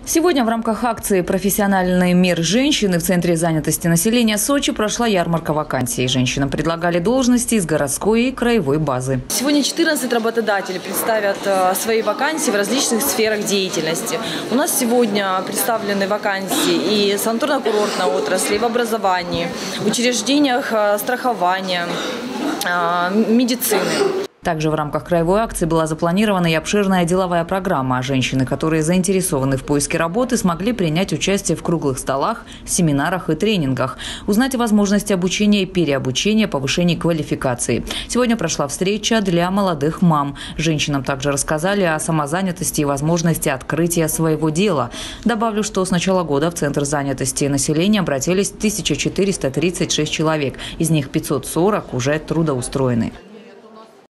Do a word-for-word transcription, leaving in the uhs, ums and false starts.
Сегодня в рамках акции «Профессиональный мир женщины» в Центре занятости населения Сочи прошла ярмарка вакансий. Женщинам предлагали должности из городской и краевой базы. Сегодня четырнадцать работодателей представят свои вакансии в различных сферах деятельности. У нас сегодня представлены вакансии и санаторно-курортной отрасли, и в образовании, учреждениях страхования, медицины. Также в рамках краевой акции была запланирована и обширная деловая программа. Женщины, которые заинтересованы в поиске работы, смогли принять участие в круглых столах, семинарах и тренингах, узнать о возможности обучения и переобучения, повышении квалификации. Сегодня прошла встреча для молодых мам. Женщинам также рассказали о самозанятости и возможности открытия своего дела. Добавлю, что с начала года в Центр занятости населения обратились тысяча четыреста тридцать шесть человек. Из них пятьсот сорок уже трудоустроены.